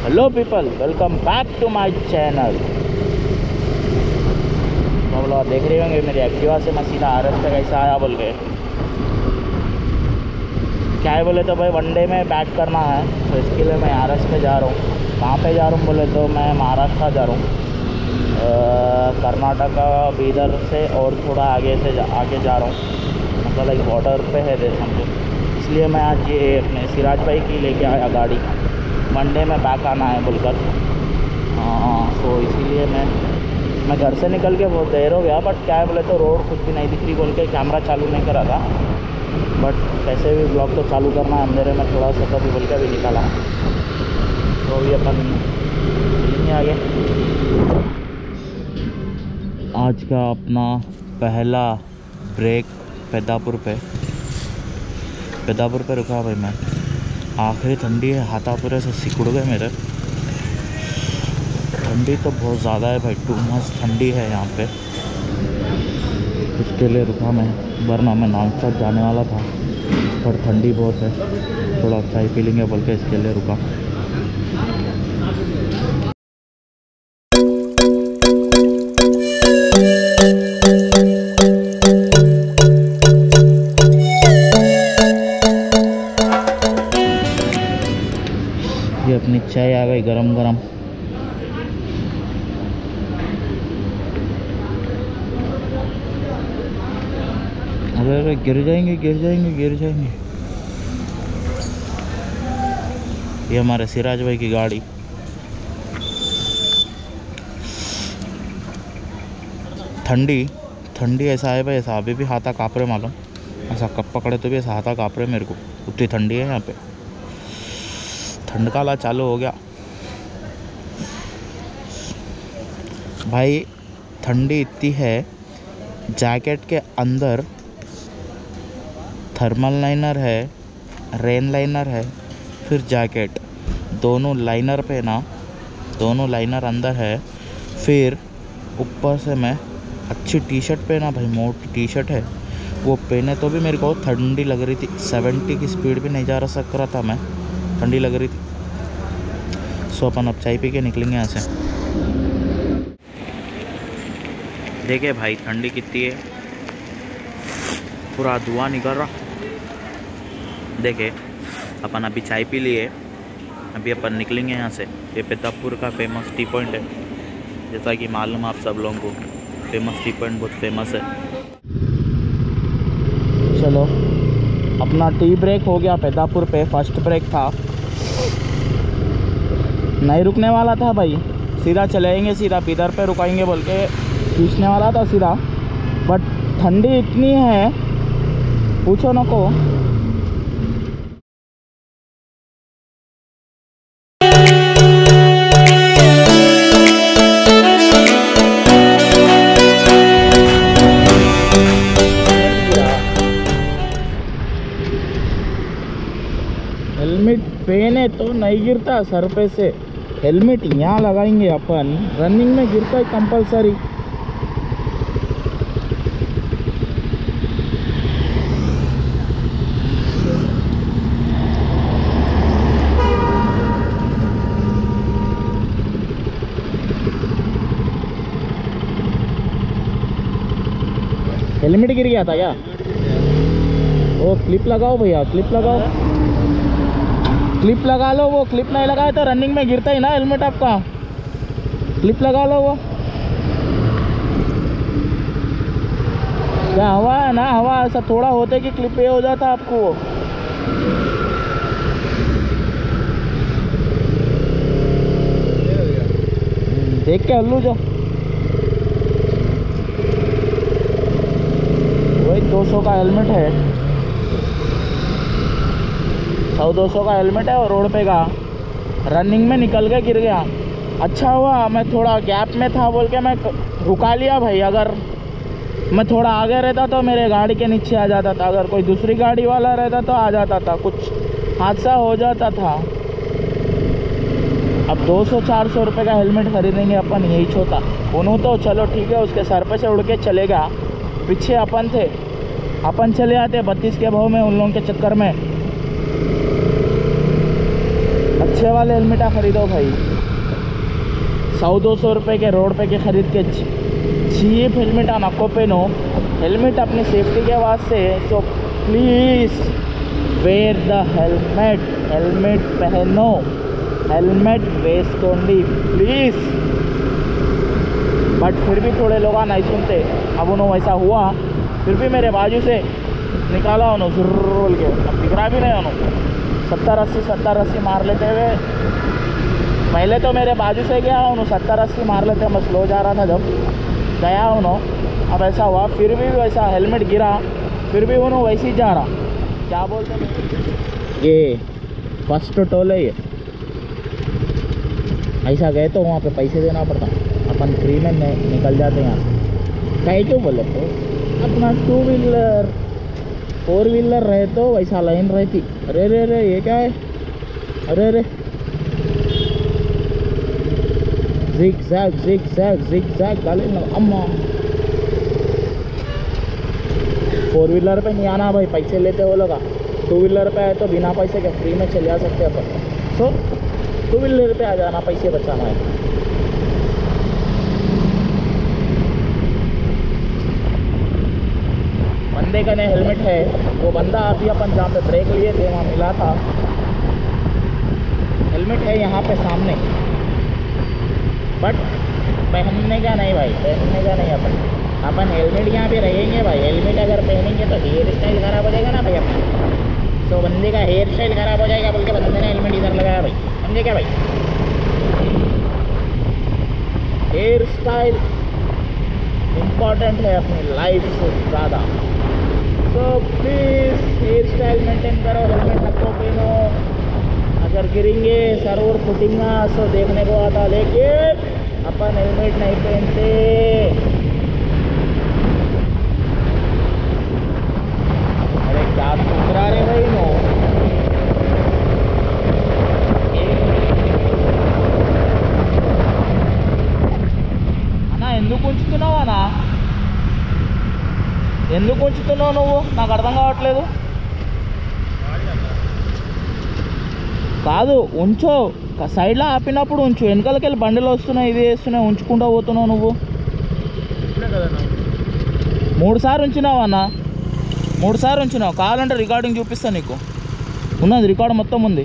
Hello people, welcome back to my channel. तो लोग देख रहे होंगे मेरी एक्टिवा से मैं सीधा RS पे कैसा आया बोल के। क्या है बोले तो भाई वनडे में बैक करना है, तो इसके लिए मैं RS पे जा रहा हूँ। कहाँ पे जा रहा हूँ बोले तो मैं महाराष्ट्र जा रहा हूँ, कर्नाटका बीदर से और थोड़ा आगे जा रहा हूँ, मतलब एक बॉर्डर पे है दे समझो। इसलिए मैं आज ये अपने सिराज भाई की लेके आया गाड़ी, मंडे में बैक आना है बोलकर। सो इसीलिए मैं घर से निकल के बहुत देर हो गया, बट क्या है बोले तो रोड कुछ भी नहीं दिख रही बोल के कैमरा चालू नहीं करा था। बट कैसे भी ब्लॉग तो चालू करना है, अंधेरे में थोड़ा सा कभी बोल के भी निकाला। तो अभी अपन मिलेंगे आगे। आज का अपना पहला ब्रेक पेदापुर पे रुका भाई मैं। आखिरी ठंडी है, हाथापुरे से सिकुड़ गए मेरे। ठंडी तो बहुत ज़्यादा है भाई, टू मच ठंडी है यहाँ पे। उसके लिए रुका मैं, वरना मैं नानस्टॉप जाने वाला था, पर ठंडी बहुत है, थोड़ा चाय पी लेंगे बोल के इसके लिए रुका। ये अपनी चाय आ गई गरम गरम। अरे गिर जाएंगे। ये हमारे सिराज भाई की गाड़ी। ठंडी ऐसा है भाई, ऐसा अभी भी हाथा काँप रहे मालूम। ऐसा कप पकड़े तो भी ऐसा हाथा काँप रहे मेरे को, उतनी ठंडी है यहाँ पे। ठंड का ला चालू हो गया भाई। ठंडी इतनी है, जैकेट के अंदर थर्मल लाइनर है, रेन लाइनर है, फिर जैकेट, दोनों लाइनर पे ना, दोनों लाइनर अंदर है। फिर ऊपर से मैं अच्छी टी शर्ट पहना भाई, मोटी टी शर्ट है वो पहने तो भी मेरे को ठंडी लग रही थी। 70 की स्पीड भी नहीं जा सक रहा था मैं, ठंडी लग रही थी। सो अपन अब चाय पी के निकलेंगे यहाँ से। देखिए भाई ठंडी कितनी है, पूरा धुआं निकल रहा। देखिए अपन अभी चाय पी लिए, अभी अपन निकलेंगे यहाँ से। ये पेदापुर का फेमस टी पॉइंट है, जैसा कि मालूम आप सब लोगों को, फेमस टी पॉइंट बहुत फेमस है। चलो अपना टी ब्रेक हो गया पेदापुर पे, फर्स्ट ब्रेक था, नहीं रुकने वाला था भाई, सीधा चलेंगे, सीधा बीदर पे रुकाएंगे बोल के खींचने वाला था सीधा। बट ठंडी इतनी है पूछो न को। हेलमेट पहने तो नहीं गिरता सर पे से, हेलमेट यहाँ लगाएंगे अपन, रनिंग में गिरता है कंपलसरी। हेलमेट गिर गया था क्या? वो क्लिप लगाओ भैया, क्लिप लगाओ, क्लिप लगा लो। वो क्लिप नहीं लगाए तो रनिंग में गिरता ही ना हेलमेट आपका, क्लिप लगा लो। वो क्या हवा है ना, हवा ऐसा थोड़ा होते कि क्लिप ये हो जाता आपको। वो देख के हल्लू जो वही 200 का हेलमेट है, 100-200 का हेलमेट है, और रोड पे का रनिंग में निकल के गिर गया। अच्छा हुआ मैं थोड़ा गैप में था बोल के मैं रुका लिया भाई, अगर मैं थोड़ा आगे रहता तो मेरे गाड़ी के नीचे आ जाता था, अगर कोई दूसरी गाड़ी वाला रहता तो आ जाता था, कुछ हादसा हो जाता था। अब 200-400 रुपये का हेलमेट खरीदेंगे अपन, यही छोटा उन्हों तो चलो ठीक है, उसके सर पे से उड़ के चलेगा। पीछे अपन थे, अपन चले आते 32 के भाव में उन लोगों के चक्कर में। अच्छे वाले हेलमेट खरीदो भाई। 100-200 रुपये के रोड पे के खरीद के चीप हेलमेट नको पहनो। हेलमेट अपनी सेफ्टी के वास्ते। So please wear the helmet. Helmet पहनो, हेलमेट वेस्कोंडी प्लीज़। बट फिर भी थोड़े लोग नहीं सुनते। अब उन्होंने वैसा हुआ, फिर भी मेरे बाजू से निकाला उन्होंने ज़ुर्र बोल के। अब दिख रहा भी नहीं उन्होंने। 70-80 मार लेते हुए। पहले तो मेरे बाजू से गया उन्होंने 70-80 मार लेते। मैं स्लो जा रहा था जब गया उन्होंने। अब ऐसा हुआ, फिर भी वैसा हेलमेट गिरा, फिर भी उन्होंने वैसे ही जा रहा। क्या बोलते हैं ये फर्स्ट टोल है ये। ऐसा गए तो वहाँ पे पैसे देना पड़ता, अपन फ्री में निकल जाते हैं यहाँ से। कहीं क्यों बोले तो अपना 2 व्हीलर 4 व्हीलर रहे तो वैसा लाइन रहती। अरे रे रे ये क्या है? अरे रे जिग जैग डाले ना अम्मा। 4 व्हीलर पे नहीं आना भाई, पैसे लेते हो लोग। 2 व्हीलर पे आए तो बिना पैसे के फ्री में चले जा सकते अपन। सो 2 व्हीलर पे आ जाना, पैसे बचाना है। बंदे का नहीं हेलमेट है, वो बंदा अभी अपन जहाँ पे ब्रेक लिए थे वहाँ मिला था। हेलमेट है यहाँ पे सामने, बट पहनने का नहीं भाई, पहनने का नहीं। अपन हेलमेट यहाँ पे रहेंगे भाई। हेलमेट अगर पहनेंगे तो हेयर स्टाइल ख़राब हो जाएगा ना भाई अपना। सो बंदे का हेयर स्टाइल ख़राब हो जाएगा बोल के बंदे ने हेलमेट इधर लगाया भाई, समझे क्या भाई? हेयर स्टाइल इम्पॉर्टेंट है अपनी लाइफ से ज़्यादा। So please hairstyle maintain करो, हेलमेट सबको पहनो। अगर गिरेंगे सर और फुटेंगा सो देखने को आता, लेकिन अपन हेलमेट नहीं पहनते। अरे क्या ठुकरा रे भाई नो। ఎందుకు ఉంచుతున్నావు అన్నా? ఎందుకు ఉంచుతున్నావు నువ్వు? నాకు అర్థం కావట్లేదు. కాదు ఉంచో, సైడ్లో ఆపినప్పుడు ఉంచు. వెనకాలకి వెళ్ళి బండిలో వస్తున్నాయి, ఇది వేస్తున్నాయి, ఉంచుకుంటూ పోతున్నావు నువ్వు. 3 సార్లు ఉంచినావు అన్న, 3 సార్లు ఉంచినావు. కావాలంటే రికార్డింగ్ చూపిస్తాను నీకు, ఉన్నది రికార్డు మొత్తం ఉంది.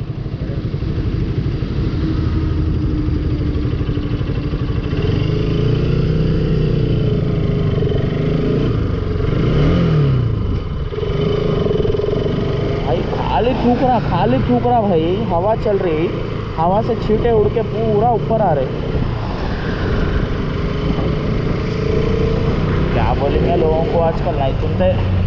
खाली थूक रहा भाई। हवा चल रही, हवा से छींटे उड़ के पूरा ऊपर आ रहे। क्या बोलेंगे लोगों को, आजकल नहीं सुनते।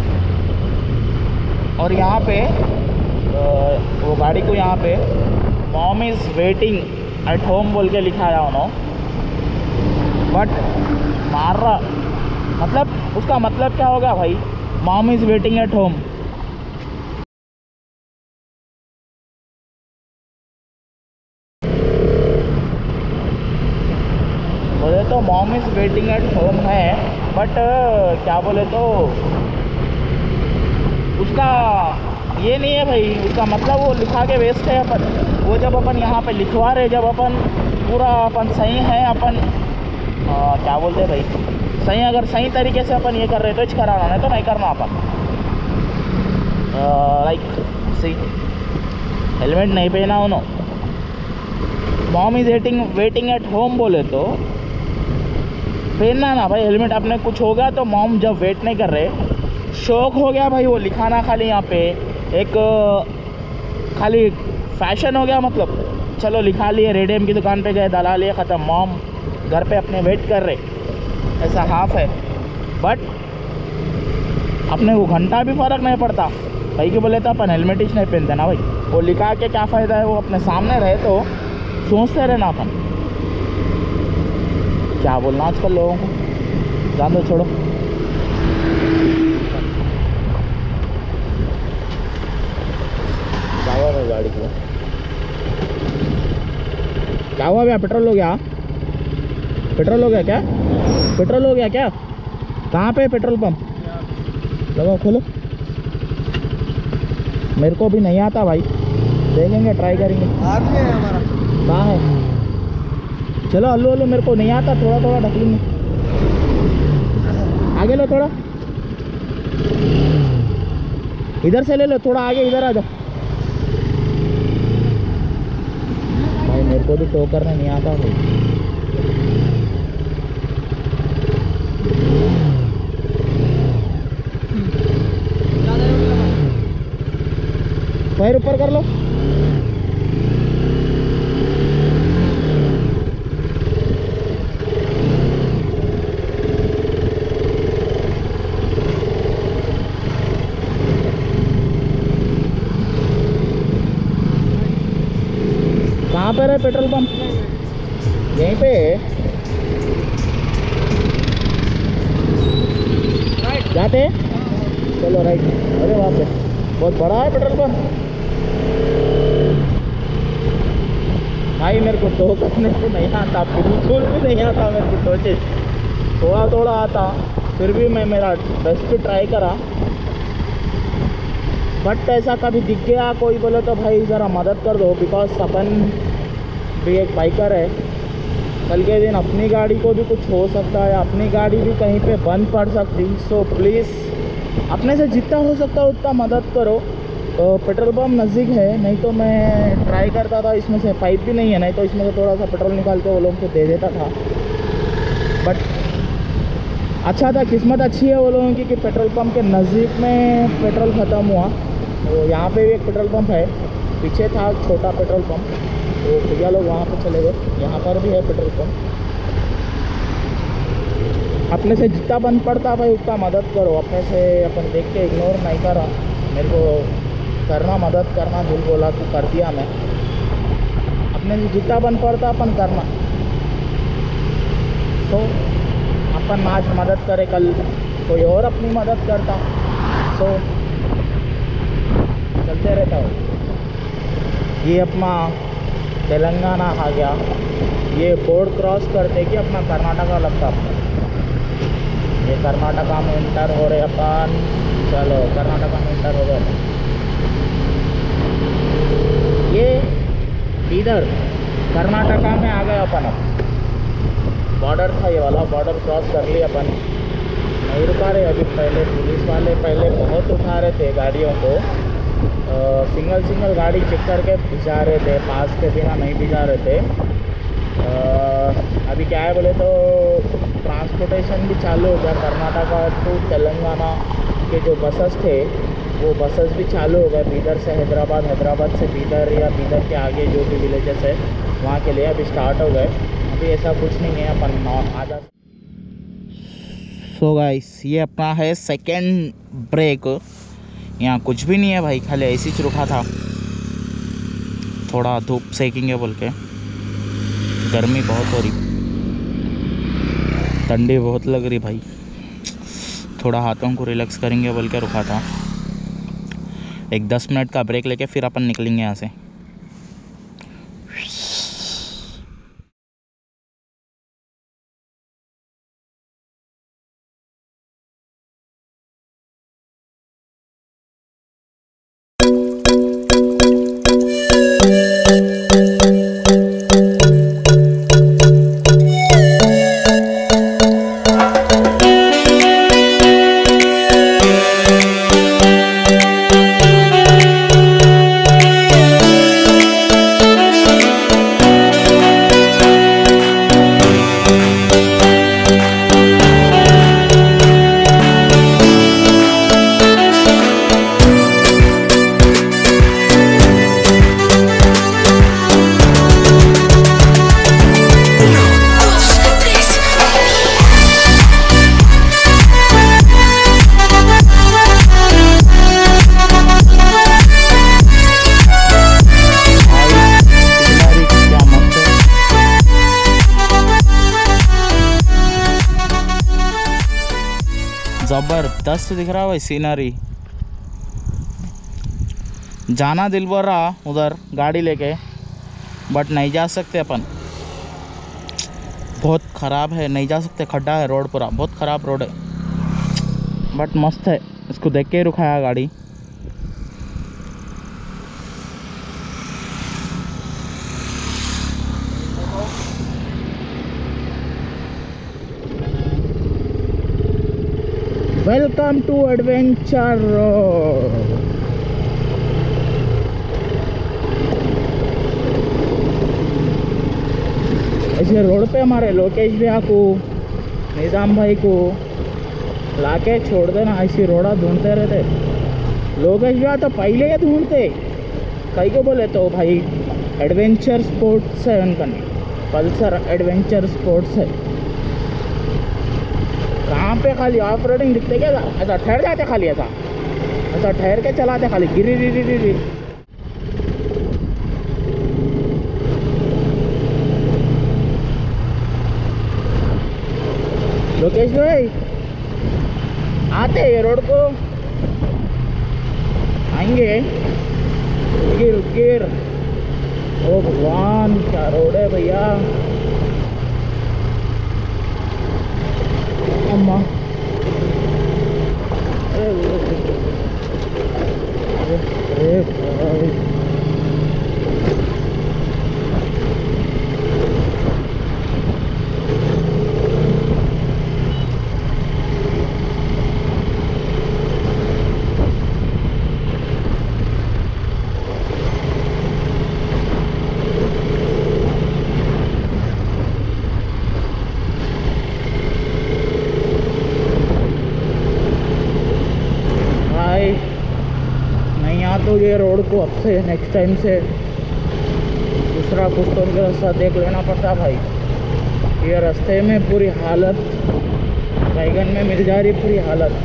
और यहाँ पे वो गाड़ी को यहाँ पे mom is waiting at home बोल के लिखा है उन्होंने। बट मार रहा मतलब उसका मतलब क्या होगा भाई? Mom is waiting at home. बोले तो mom is waiting at home है, बट क्या बोले तो उसका ये नहीं है भाई। उसका मतलब वो लिखा के वेस्ट है अपन। वो जब अपन यहाँ पे लिखवा रहे, जब अपन पूरा अपन सही है, अपन क्या बोलते हैं भाई, सही अगर सही तरीके से अपन ये कर रहे तो इच कराना, नहीं तो नहीं करना अपन। लाइक सी हेलमेट नहीं पहना उन्होंने। Mom is waiting at home बोले तो पहनना ना भाई हेलमेट। अपने कुछ हो गया तो मॉम जब वेट नहीं कर रहे, शौक हो गया भाई वो लिखाना खाली यहाँ पे एक खाली फैशन हो गया। मतलब चलो लिखा लिए, रेडियम की दुकान पे गए, दला लिए, ख़त्म। मॉम घर पे अपने वेट कर रहे, ऐसा हाफ है। बट अपने को घंटा भी फ़र्क नहीं पड़ता भाई कि बोले तो अपन हेलमेट ही नहीं पहनते ना भाई। वो लिखा के क्या फ़ायदा है? वो अपने सामने रहे तो सोचते रहे ना अपन। क्या बोलना आजकल लोगों को, जान दो, छोड़ो। क्या हुआ भाई गाड़ी को? क्या हुआ भैया? पेट्रोल हो गया? पेट्रोल हो गया क्या? पेट्रोल हो गया क्या? कहाँ पे पेट्रोल पंप? लगाओ, खोलो। मेरे को भी नहीं आता भाई। देखेंगे, ट्राई करेंगे। आदमी है हमारा, कहाँ है? चलो हल्लू हल्लू, मेरे को नहीं आता, थोड़ा थोड़ा ढक लेंगे। आगे लो थोड़ा, इधर से ले लो, थोड़ा आगे इधर आ जाओ। भाई मेरे को भी टो करना नहीं आता भाई। पैर ऊपर कर लो। कहाँ पर है पेट्रोल पंप? यहीं पे है। जाते हैं? चलो राइट। अरे वहाँ पे बहुत बड़ा है पेट्रोल पंप। भाई मेरे को टो करने को नहीं आता, बिल्कुल भी नहीं आता मेरे को टो। थोड़ा थोड़ा आता, फिर भी मैं मेरा बेस्ट ट्राई करा, बट ऐसा कभी दिख गया कोई बोले तो भाई ज़रा मदद कर दो, बिकॉज अपन भी एक बाइकर है। कल के दिन अपनी गाड़ी को भी कुछ हो सकता है, अपनी गाड़ी भी कहीं पे बंद पड़ सकती। सो प्लीज़ अपने से जितना हो सकता है उतना मदद करो। पेट्रोल पंप नज़दीक है, नहीं तो मैं ट्राई करता था, इसमें से पाइप भी नहीं है, नहीं तो इसमें से थोड़ा सा पेट्रोल निकाल के वो लोगों को दे देता था। बट अच्छा था, किस्मत अच्छी है वो लोगों की कि पेट्रोल पंप के नज़दीक में पेट्रोल ख़त्म हुआ। तो यहाँ पे भी एक पेट्रोल पंप है, पीछे था छोटा पेट्रोल पंप, तो भैया लोग वहाँ पे चले गए। यहाँ पर भी है पेट्रोल पंप। अपने से जितना बंद पड़ता भाई उतना मदद करो। अपने से अपन देख के इग्नोर नहीं करा, मेरे को करना, मदद करना, दिल बोला तो कर दिया मैं। अपने से जितना बंद पड़ता अपन करना। तो अपन आज मदद करे, कल कोई और अपनी मदद करता। सो चलते रहता हो। ये अपना तेलंगाना आ गया, ये बोर्ड क्रॉस करते कि अपना कर्नाटका लगता अपना। ये कर्नाटका में इंटर हो रहे अपन। चलो कर्नाटका में इंटर हो गए। ये इधर कर्नाटका में आ गए अपन। अब बॉर्डर था ये वाला, बॉर्डर क्रॉस कर लिया अपन। नहीं रुका रहे अभी। पहले पुलिस वाले पहले बहुत उठा रहे थे गाड़ियों को, सिंगल गाड़ी चेक करके भिजा रहे थे, पास के बिना नहीं भिजा रहे थे। अभी क्या है बोले तो ट्रांसपोर्टेशन भी चालू हो गया। कर्नाटका टू तेलंगाना के जो बसेस थे वो बसेस भी चालू हो गए। बीदर से हैदराबाद, हैदराबाद से बीदर या बीदर के आगे जो भी विलेजेस है वहाँ के लिए अभी स्टार्ट हो गए। अभी ऐसा कुछ नहीं है, अपन आधा। सो गाइस ये अपना है सेकेंड ब्रेक। यहाँ कुछ भी नहीं है भाई, खाली ऐसे ही रुका था, थोड़ा धूप सेकेंगे बोल के। गर्मी बहुत हो रही, ठंडी बहुत लग रही भाई, थोड़ा हाथों को रिलैक्स करेंगे बोल के रुका था। एक 10 मिनट का ब्रेक लेके फिर अपन निकलेंगे यहाँ से। ज़बरदस्त दिख रहा है भाई सीनरी। जाना दिल भर रहा उधर गाड़ी लेके, बट नहीं जा सकते अपन, बहुत ख़राब है, नहीं जा सकते, खड्डा है रोड, पूरा बहुत ख़राब रोड है। बट मस्त है, इसको देख के ही रुकाया गाड़ी। Welcome to adventure road. ऐसे रोड पे हमारे लोकेश भैया को, निज़ाम भाई को लाके छोड़ देना, ऐसी रोड़ा ढूंढते रहते। लोकेश भैया तो पहले ही ढूंढते, कई को बोले तो भाई एडवेंचर स्पोर्ट्स है उनका, पल्सर एडवेंचर स्पोर्ट्स है। कहाँ पे खाली ऑफ रोडिंग दिखते क्या, ऐसा ठहर जाते खाली, ऐसा ठहर के चलाते खाली, गिरी री री री। लोकेश भाई आते ये रोड को, आएंगे। गिर गिर, ओ भगवान क्या रोड है भैया। अम्मा अरे भाई, तो ये रोड को अब से नेक्स्ट टाइम से दूसरा कुछ तो उनका रास्ता देख लेना पड़ता भाई। ये रास्ते में पूरी हालत बैगन में मिल जा रही, पूरी हालत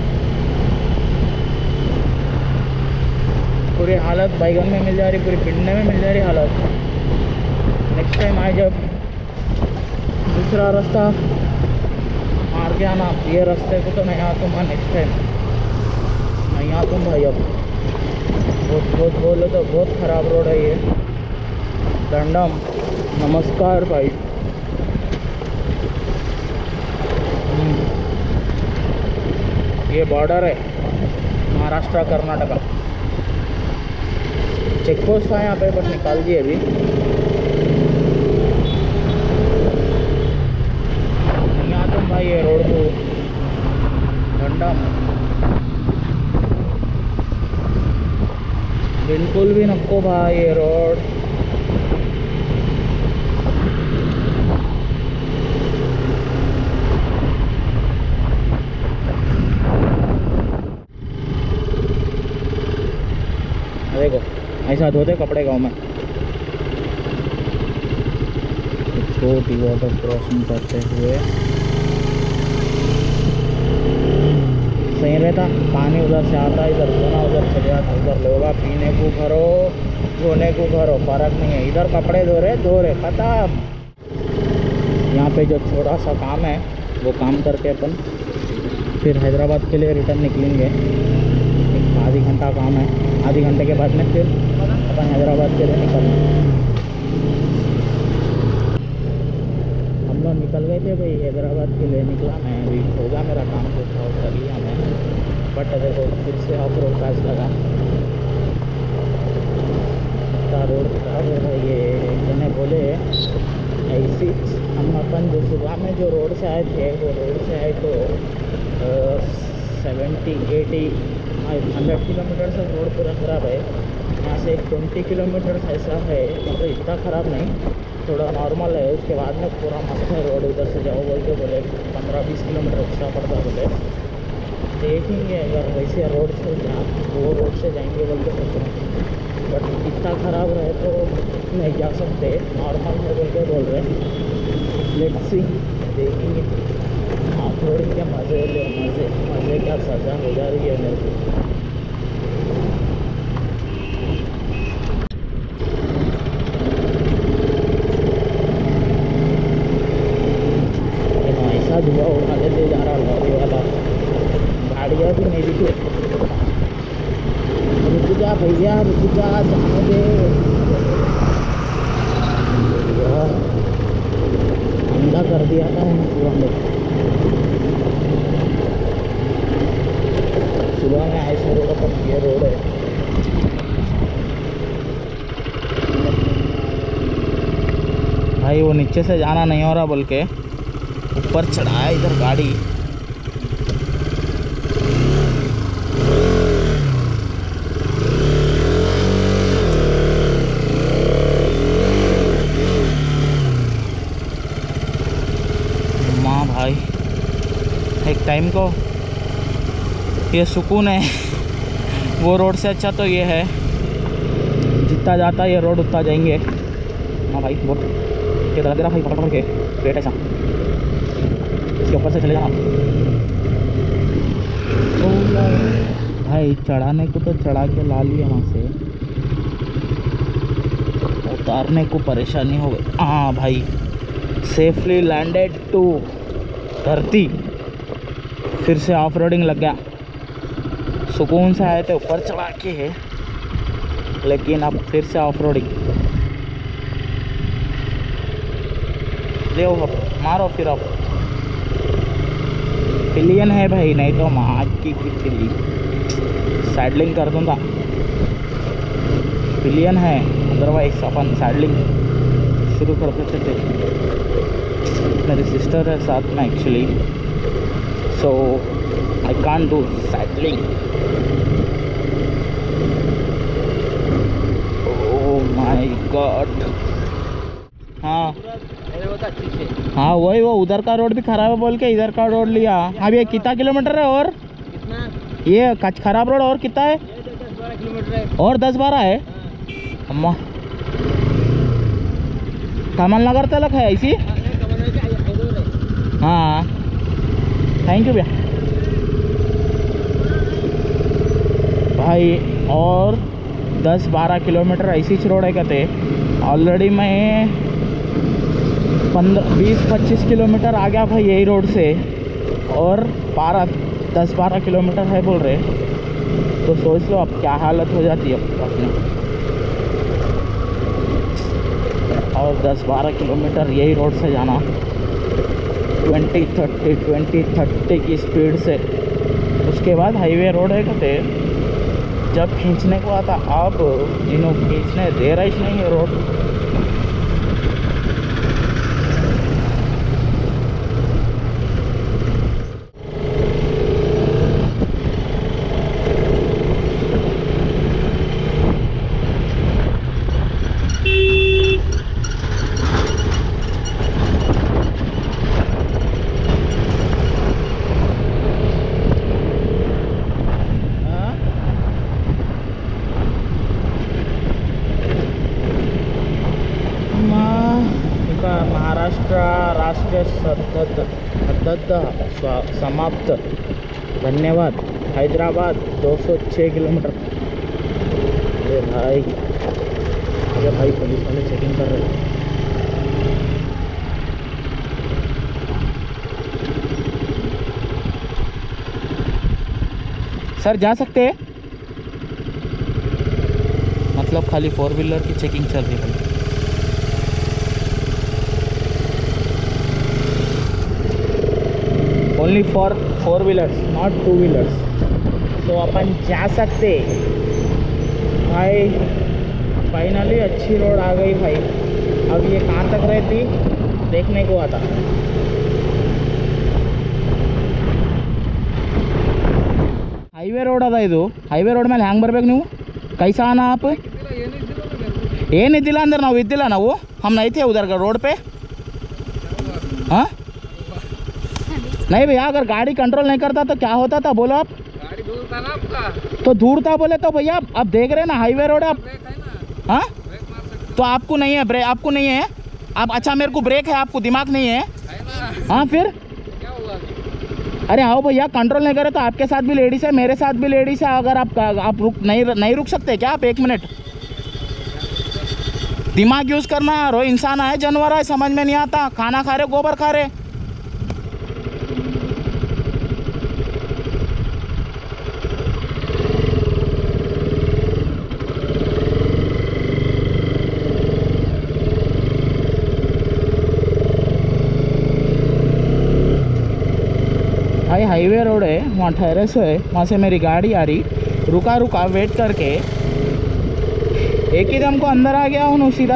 बैगन में मिल जा रही, पूरी पिंडे में मिल जा रही हालत। नेक्स्ट टाइम आए जब दूसरा रास्ता मार के आना, ये रास्ते को तो नहीं आता नेक्स्ट टाइम, नहीं आता भाई। अब बहुत बोले तो बहुत ख़राब रोड है ये। दंडम नमस्कार भाई। ये बॉर्डर है महाराष्ट्र कर्नाटका, चेक पोस्ट था यहाँ पे, बस निकाल दिए अभी। यहाँ तुम भाई ये रोड को दंडम बिल्कुल भी नको भाई ये रोड। देखो ऐसा धोते कपड़े गाँव में। छोटी वाटर क्रॉसिंग करते हुए सही रहता, पानी उधर से आता, इधर धोना, उधर चले जाता, उधर लोगा पीने को भरो, धोने को भरो, फर्क नहीं है। इधर कपड़े धो रहे खत्म। यहाँ पे जो थोड़ा सा काम है वो काम करके अपन फिर हैदराबाद के लिए रिटर्न निकलेंगे। एक आधी घंटा काम है, आधी घंटे के बाद में फिर अपन हैदराबाद के लिए निकलना। हम लोग निकल गए थे भाई, हैदराबाद के लिए निकला मैं, अभी होगा मेरा काम कुछ कर लिया मैं, बट देखो फिर से ऑफ रोड पैच लगा। रोड खराब है भाई। ये मैंने बोले ऐसी हम अपन जो सुबह में जो रोड से आए थे, वो रोड से आए तो 70, 80, 100 किलोमीटर से रोड पूरा ख़राब है। यहाँ से 20 किलोमीटर ऐसा है, मतलब इतना ख़राब नहीं, थोड़ा नॉर्मल है। उसके बाद में पूरा मस्त है रोड। उधर से जाओ बोल के बोले 15-20 किलोमीटर एक्स्ट्रा पड़ता बोले। देखेंगे अगर वैसे रोड से वो रोड से जाएंगे बोल के सोच रहे, बट इतना ख़राब रहे तो नहीं जा सकते, नॉर्मल है बोल के बोल रहे। लेट्स सी, देखेंगे। ऑफ रोड के मज़े ले, मज़े क्या सज़ा हो जा रही है मेरे को। धुआं उड़ा के ले जा रहा लॉरी वाला, गाड़ियाँ भी नहीं दिखे। रुक जा भैया, रुक जा, जाने दे। अंधा कर दिया था पूरा लोग। सुबह में ऐसे रोड पर ये रोड है। भाई वो नीचे से जाना नहीं हो रहा बोल के ऊपर चढ़ाया इधर गाड़ी। टाइम को। ये सुकून है। वो रोड से अच्छा तो ये है, जितना जाता है ये रोड उतना जाएंगे। हाँ भाई बहुत किधर तेरा भाई, पकड़ के पेट ऐसा इसके ऊपर से चले जाना। तो भाई चढ़ाने को तो चढ़ा के ला लिया, वहाँ से उतारने को परेशानी हो गई। हाँ भाई सेफली लैंडेड टू धरती। फिर से ऑफ रोडिंग लग गया। सुकून से आए थे ऊपर चढ़ा के है, लेकिन अब फिर से ऑफ रोडिंग। देखो मारो फिर अब पिलियन है भाई, नहीं तो माँ की पिली सैडलिंग कर दूँगा। पिलियन है, अदरवाइज अपन सैडलिंग शुरू कर देते थे। मेरी सिस्टर है साथ में actually, so I can't do saddling. Oh my God. हाँ हाँ वही, वो उधर का रोड भी खराब है बोल के इधर का रोड लिया। अब ये कितना किलोमीटर है और कितना ये खराब रोड और कितना है? 10-12 किलोमीटर है और 10-12 है। अम्मा कमल नगर तक है ऐसी। हाँ थैंक यू भैया। भाई और 10-12 किलोमीटर ऐसी रोड है कहते। ऑलरेडी मैं 20-25 किलोमीटर आ गया भाई यही रोड से, और 10-12 किलोमीटर है बोल रहे। तो सोच लो अब क्या हालत हो जाती है अपने। और 10-12 किलोमीटर यही रोड से जाना 20-30 की स्पीड से। उसके बाद हाईवे रोड है कहते। जब खींचने को आता, अब जिन्हों खींचने दे रहा ही नहीं है रोड। महाराष्ट्र राष्ट्रीय हद्द समाप्त। धन्यवाद। हैदराबाद 206 किलोमीटर। अरे भाई पुलिस वाले चेकिंग कर रहे हैं। सर जा सकते हैं? मतलब खाली 4 व्हीलर की चेकिंग चल रही है। Only for 4 wheelers not 2 wheelers. तो अपन जा सकते भाई। फाइनली अच्छी रोड आ गई भाई। अब ये कहाँ तक रहती देखने को आता। हाईवे रोड अदा ಇದು हाईवे रोड ಮೇಲೆ ಹ್ಯಾಂಗ್ ಬರಬೇಕು ನೀವು कैसा आना आप? ಏನಿದ್ದಿಲ್ಲ ಅಂದ್ರೆ ನಾವು ಇದ್ದಿಲ್ಲ ನಾವು हम नहीं थे उधर का रोड पे। हाँ नहीं भैया, अगर गाड़ी कंट्रोल नहीं करता तो क्या होता था बोलो आप? गाड़ी दूर था ना आपका। तो दूर था बोले तो भैया अब देख रहे हैं ना हाईवे रोड है आप। हाँ तो आपको नहीं है ब्रेक, आपको नहीं है आप। अच्छा मेरे को ब्रेक है, आपको दिमाग नहीं है। हाँ फिर क्या हुआ? अरे आओ भैया, कंट्रोल नहीं करे तो आपके साथ भी लेडीज है, मेरे साथ भी लेडीज है। अगर आप नहीं रुक सकते क्या आप 1 मिनट? दिमाग यूज़ करना। रो इंसान है जानवर है, समझ में नहीं आता। खाना खा रहे गोबर खा रहे। भाई हाईवे रोड है, वहाँ ठहरे से है, वहाँ से मेरी गाड़ी आ रही। रुका वेट करके एक ही दम को अंदर आ गया हूँ सीधा।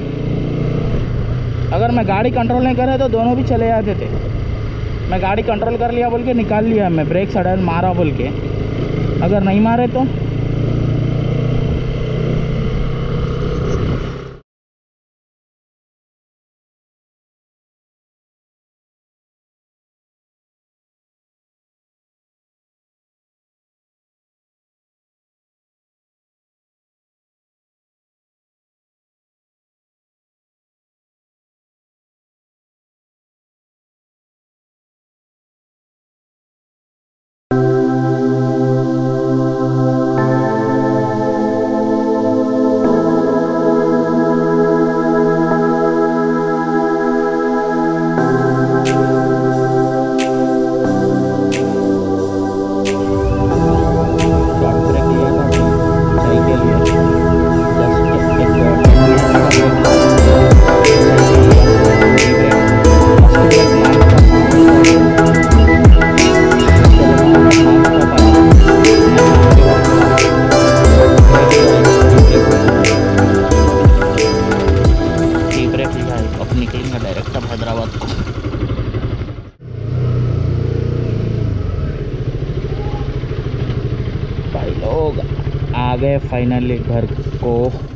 अगर मैं गाड़ी कंट्रोल नहीं करे तो दोनों भी चले जाते थे। मैं गाड़ी कंट्रोल कर लिया बोल के निकाल लिया, मैं ब्रेक सडन मारा बोल के। अगर नहीं मारे तो गए फाइनली घर को।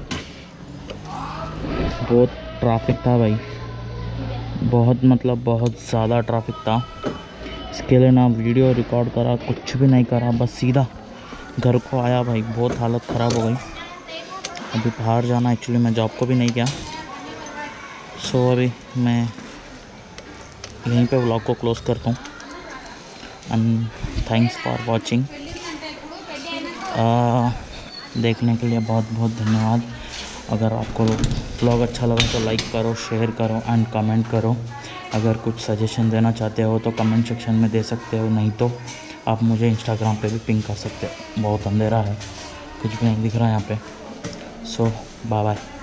बहुत ट्रैफिक था भाई, बहुत मतलब बहुत ज़्यादा ट्रैफिक था। इसके लिए ना वीडियो रिकॉर्ड करा, कुछ भी नहीं करा, बस सीधा घर को आया भाई। बहुत हालत ख़राब हो गई। अभी बाहर जाना, एक्चुअली मैं जॉब को भी नहीं गया। सो अभी मैं यहीं पे व्लॉग को क्लोज़ करता हूँ। And thanks for watching. देखने के लिए बहुत बहुत धन्यवाद। अगर आपको व्लॉग अच्छा लगा तो लाइक करो, शेयर करो एंड कमेंट करो। अगर कुछ सजेशन देना चाहते हो तो कमेंट सेक्शन में दे सकते हो, नहीं तो आप मुझे इंस्टाग्राम पे भी पिंग कर सकते हो। बहुत अंधेरा है, कुछ भी नहीं दिख रहा है यहाँ पे। So bye bye.